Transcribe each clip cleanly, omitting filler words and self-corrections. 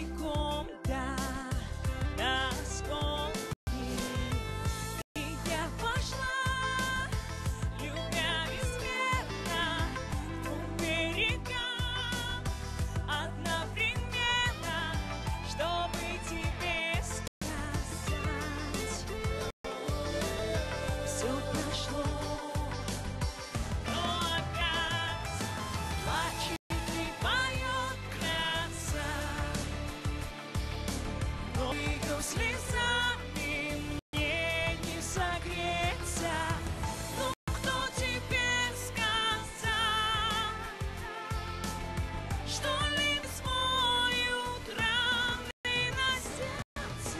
тайком, да, на осколки. И я пошла, любя безмерно, по берегам одновременно, чтобы тебе сказать, все прошло, но опять плачет и поет краса, но ее слезами мне не согреться. Ну кто тебе сказал, что лишь смоют раны на сердце?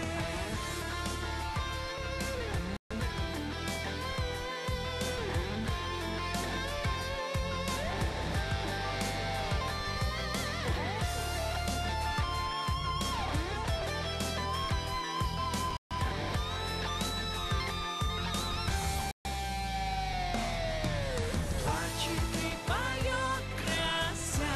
Плачет и поет краса,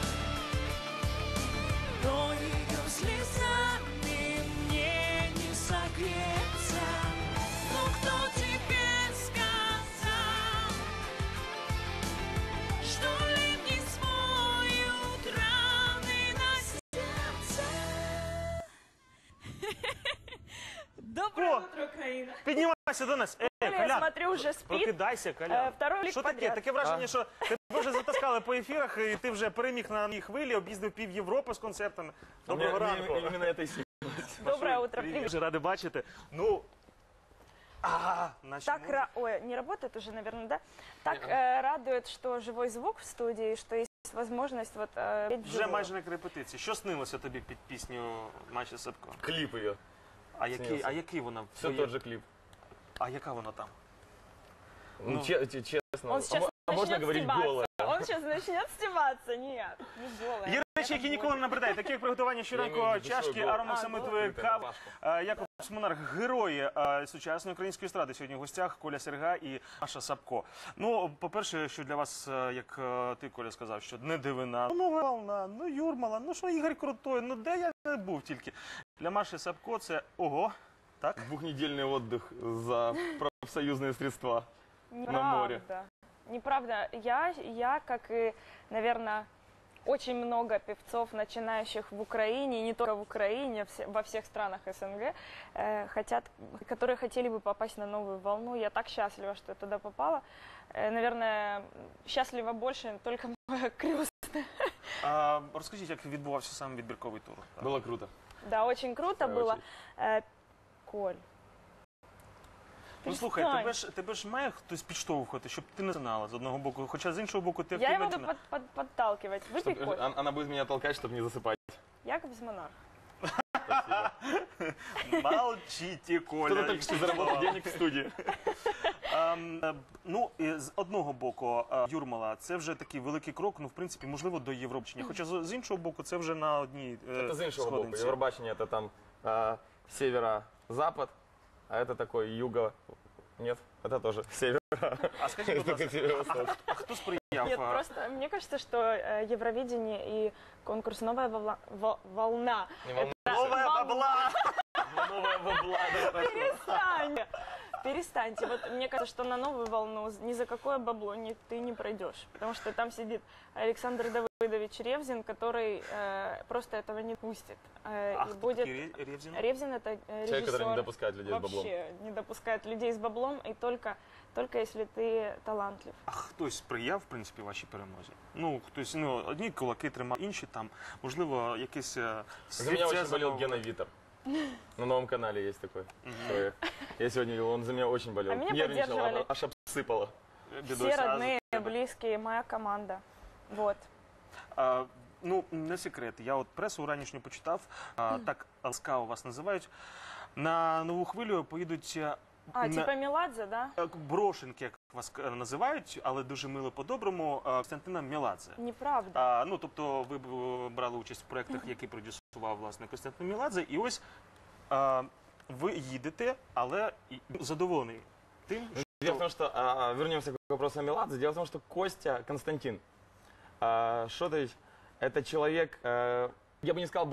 но ее слезами мне не согреться. Ну кто тебе сказал, что ливни смоют раны на сердце? Доброе О! утро, Украина! Піднімайся до нас. Я Колян, смотрю, уже спит. прокидайся, Колян. Второй лик Що таке? подряд. Таке враження, що тебе вже затаскали по ефірах, і ти вже переміг на одній хвилі, об'їздив пів Європи з концертами. Доброго ранку. Именно это и сильно. Доброе утро, Привіт. привет. Дуже радий бачити. Ну, наші Так, музики. ой, не работает уже, наверное, да? Так радует, что живой звук в студии, что есть возможность вот петь Вже вживую. майже на репетиції. Що снилося тобі під пісню Маші Сапко? Клип ее. Снился. А який вона? Все тот же клип. А яка вона там? Ну, честно. Он сейчас А можно начнет говорить стебаться. голое? Он сейчас начнет стебаться. Нет, не голая. Є речі, які ніколи не набридають. Такі як приготування щоранку Я маю в виду чашки свою голову. аромасамитової А, кави. Пашку. Яков Смонарх, герої сучасної української естради. Сьогодні в гостях Коля Серга і Маша Сапко. Ну, по-перше, що для вас, як ти, Коля, сказав, що не дивина. Ну, нова волна, ну, Юрмала, ну, що Ігор Крутой, ну, де я не був тільки. Для Маші Сапко це, ого, так? Двухнедельный отдых за профсоюзные средства. Неправда. море. Неправда. Я, как и, наверное, очень много певцов, начинающих в Украине, и не только в Украине, во всех странах СНГ, которые хотели бы попасть на новую волну. Я так счастлива, что я туда попала. Наверное, счастлива больше только моя крестная. Розкажіть, як відбувався сам відбірковий тур? Было круто. Да, очень круто В свою было. Коль. Ну, слухай, перестань. тебе ж має хтось підштовхувати, щоб ти не знала з одного боку, хоча з іншого боку ти Я его активна. буду подталкивать. Выпей кофе. Она будет меня толкать, чтобы не засыпать. Якобс Монарх. Спасибо. Молчите, Коля. Кто-то только что заработал денег в студии. Ну, з одного боку, Юрмала, це вже такий великий крок, ну, в принципі, можливо, до Євробачення. Хоча з іншого боку, це вже на одній Это с иншего боку. сходинці. Евробачение это там северо-запад, а это такой юго... Нет, это тоже север. А скажіть, будь ласка, Северо-восток. а хто сприяв? Нет, просто мне кажется, что Евровидение и конкурс «Новая волна». Не волнуйся. Новая бабла! Новая бабла. Перестань! Перестаньте. Вот мне кажется, что на новую волну ни за какое бабло ты не пройдешь. Потому что там сидит Александр Давыдович Ревзин, который просто этого не пустит. А И хто будет... такий Ревзин? Ревзин это Человек, который не режиссер. допускает людей с баблом. Вообще не допускает людей с баблом, и только если ты талантлив. А хтось сприяв, в принципі, вашій перемозі? Ну, хтось, ну, одні кулаки тримав, інші там, можливо, якесь... За меня очень болел Гена Витер. На новом канале есть такой человек. Я сегодня видел, он за меня очень болел. А меня Нервничал, поддерживали. аж обсыпало. Все родные, близкие, моя команда. Вот. Ну, не секрет. Я от пресу ранішню почитав, так ласкаво вас називають. На нову хвилю поїдуть Типа Меладзе, да? брошенки, як вас називають, але дуже мило по-доброму, Костянтина Меладзе. Неправда. Ну, тобто ви брали участь в проєктах, які продюсував, власне, Костянтин Меладзе. І ось ви їдете, але задоволений тим, що... Дело в том, что, вернемся к вопросу о Меладзе. Дело в том, что Костя Константин Шотович, это человек, я бы не сказал брошенный,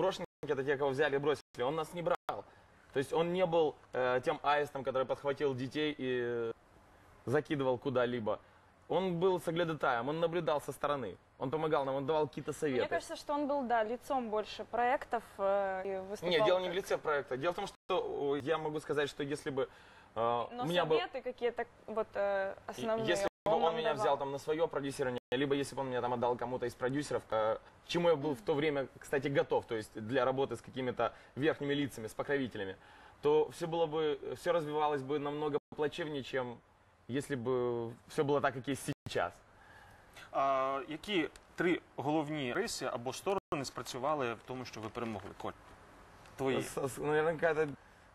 это те, кого взяли и бросили, он нас не брал. То есть он не был тем аистом, который подхватил детей и закидывал куда-либо. Он был соглядатаем, он наблюдал со стороны, он помогал нам, он давал какие-то советы. Мне кажется, что он был, да, лицом больше проектов и выступал. Нет, дело не в лице проекта. Дело в том, что я могу сказать, что если бы Но у меня был... советы какие-то вот основные. Если бы он нам меня давал. взял там на свое продюсирование, либо если бы он меня там отдал кому-то из продюсеров, к чему я был в то время, кстати, готов, то есть для работы с какими-то верхними лицами, с покровителями, то все было бы, все развивалось бы намного плачевнее, чем если бы все было так, как есть сейчас. Які три головні риси або сторони спрацювали в тому, що ви перемогли? Коль, твої. Наверное, какая-то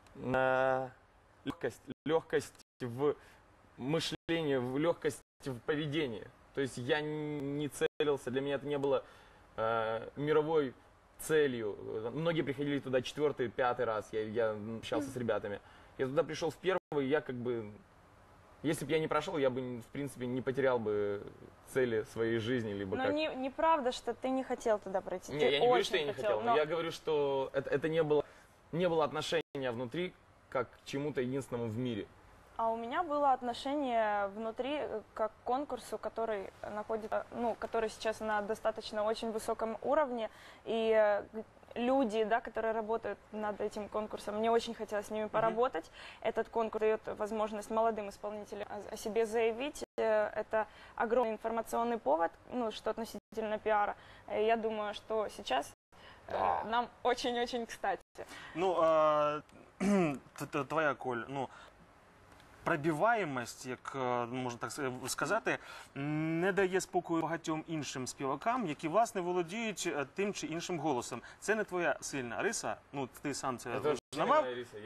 легкость в мышлении, легкость в поведении. То есть я не целился, для меня это не было мировой целью. Многие приходили туда 4-й, 5-й раз, я общался с ребятами. Я туда пришел в первый, я как бы... Если бы я не прошел, я бы, в принципе, не потерял бы цели своей жизни, либо Но как... неправда, что ты не хотел туда пройти. Не, Ты я не говорю, очень что я не хотел, но я говорю, что это не было отношения внутри как к чему-то единственному в мире. А у меня было отношение внутри как к конкурсу, который находится, ну, который сейчас на достаточно очень высоком уровне, и люди, да, которые работают над этим конкурсом, мне очень хотелось с ними поработать. Этот конкурс дает возможность молодым исполнителям о себе заявить. Это огромный информационный повод, ну, что относительно пиара. Я думаю, что сейчас нам очень-очень кстати. Ну, твоя, Коль, ну, пробиваємость, як можна так сказати, не дає спокою багатьом іншим співакам, які, власне, володіють тим чи іншим голосом. Це не твоя сильна риса, ну, ти сам це визнавав,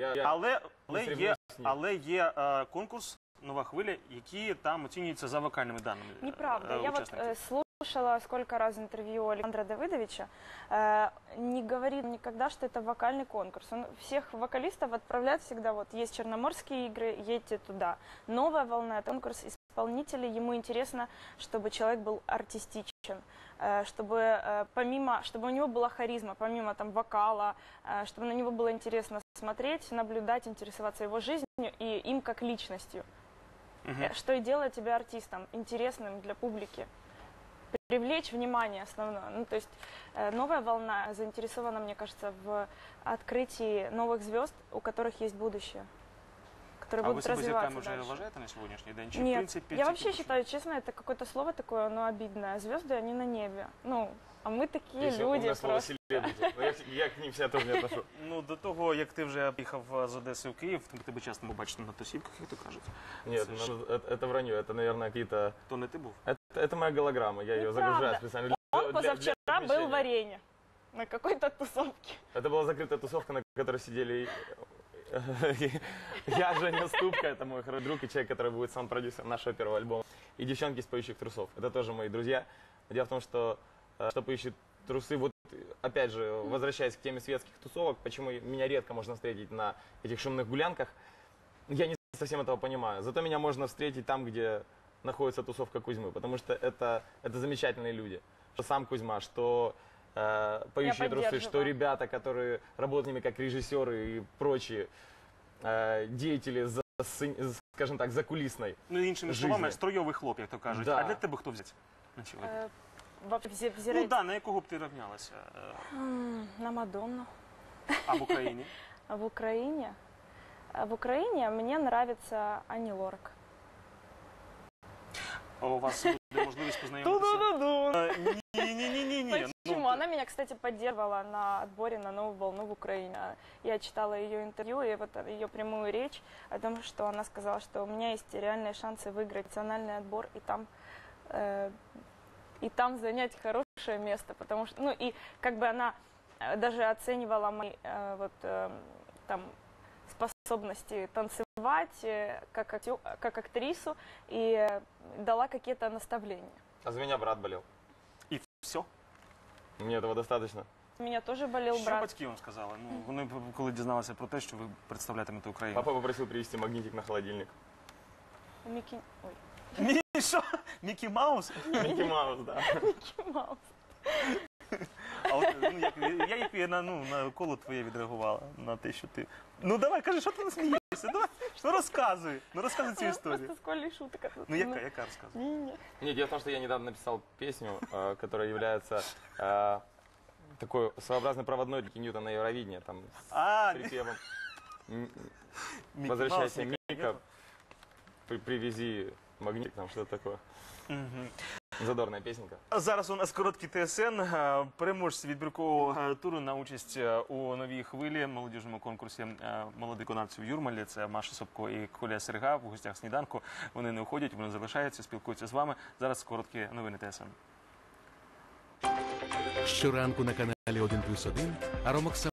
але є конкурс «Нова хвиля», які там оцінюються за вокальними даними Неправда. Я учасників. вот слушала сколько раз интервью Александра Давыдовича, не говорит никогда, что это вокальный конкурс. Он всех вокалистов отправляет всегда, вот есть Черноморские игры, едьте туда. Новая волна, это конкурс исполнителей, ему интересно, чтобы человек был артистичен, чтобы чтобы у него была харизма, помимо там вокала, чтобы на него было интересно смотреть, наблюдать, интересоваться его жизнью и им как личностью. Что и делает тебя артистом, интересным для публики. Привлечь внимание основное. Ну, то есть новая волна заинтересована, мне кажется, в открытии новых звезд, у которых есть будущее, которые А ви будут себе развиваться зірками вже дальше. вважаєте на сьогоднішній день? Чи, в Нет, принципі, я тільки вообще почали? считаю, честно, это какое-то слово такое, оно обидное. Звезды, они на небе. Ну, а мы такие Если люди умное слово просто. «селебрити». Но я к ним себя тоже не отношу. Ну, до того, як ти вже приїхав з Одеси в Київ, тебе часто побачити на тусівках, як то кажуть. Нет, Це ж- это вранье, это, наверное, какие-то... То не ти був. Это моя голограмма, я ее Неправда. загружаю специально. Он позавчера был в размещения. Арене на какой-то тусовке. Это была закрытая тусовка, на которой сидели я, Женя Ступка, это мой хороший друг и человек, который будет саунд-продюсером нашего первого альбома, и девчонки из «Поющих трусов». Это тоже мои друзья. Дело в том, что «Поющие трусы», вот опять же, возвращаясь к теме светских тусовок, почему меня редко можно встретить на этих шумных гулянках, я не совсем этого понимаю. Зато меня можно встретить там, где находится тусовка Кузьмы, потому что это замечательные люди. Что сам Кузьма, что «Поющие трусы», что ребята, которые работают с ними как режиссеры и прочие деятели, скажем так, закулисной. Ну, іншими Жизни. словами, строєвий хлоп, як то кажуть. Да. А для тебе хто взяти на сьогодні? Вообще Ну, взирать да, на якого б ти рівнялася? на Мадонну. А в Україні? В Украине? В Украине мне нравится Ани Лорак. А у вас буде можливість познайомитися? Ні. Почему? Она меня, кстати, поддерживала на отборе на «Новую волну» в Украине. Я читала ее интервью и вот ее прямую речь о том, что она сказала, что у меня есть реальные шансы выиграть национальный отбор и там занять хорошее место, потому что, ну и как бы она даже оценивала мои там способности танцевать как актрису и дала какие-то наставления. А за меня брат болел. І все? Мне этого достаточно. У меня тоже болел Що брат. батьки вам сказали? Ну, вони коли дізналися про те, що ви представлятимете Україну. Папа попросил привезти магнитик на холодильник. Микки... Ой. Що? Мікі Маус? Микки Маус, да. Микки Маус. А от, ну, як на коло твоє відреагувала на те, що ти. Ну давай, кажи, що ти не смієшся? Давай, розказуй цю історію. Просто с Колей шуток. Ну яка розказуй? Нет, дело в том, что я недавно написал песню, которая является такой своеобразной проводной для Ньютона на Евровидение, там, с припевом «Возвращайся, Мика, привези магнит», там что-то такое. Задорная песенка. Зараз у нас короткий ТСН. Переможці відбіркового туру на участь у новій хвилі молодіжному конкурсі молодих виконавців в Юрмалі. Це Маша Собко і Коля Серга в гостях сніданку. Вони не уходять, вони залишаються, спілкуються з вами. Зараз короткі новини ТСН. Щоранку на каналі 1+1 Аромоксам